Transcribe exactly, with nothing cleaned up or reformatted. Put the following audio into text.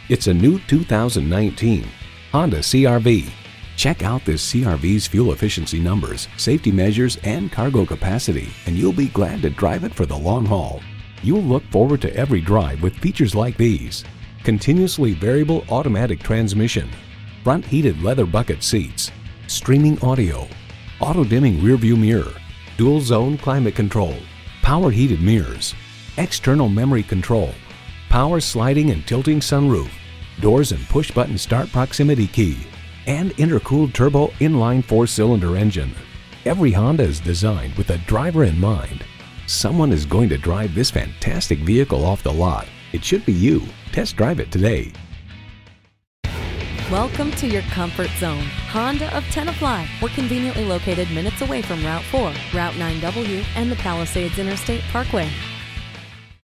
It's a new two thousand nineteen Honda C R V. Check out this C R V's fuel efficiency numbers, safety measures, and cargo capacity, and you'll be glad to drive it for the long haul. You'll look forward to every drive with features like these: continuously variable automatic transmission, front heated leather bucket seats, streaming audio, auto-dimming rearview mirror, dual zone climate control, power heated mirrors, external memory control, power sliding and tilting sunroof, doors and push button start proximity key, and intercooled turbo inline four-cylinder engine. Every Honda is designed with the driver in mind. Someone is going to drive this fantastic vehicle off the lot. It should be you. Test drive it today. Welcome to your comfort zone. Honda of Tenafly. We're conveniently located minutes away from Route four, Route nine W, and the Palisades Interstate Parkway.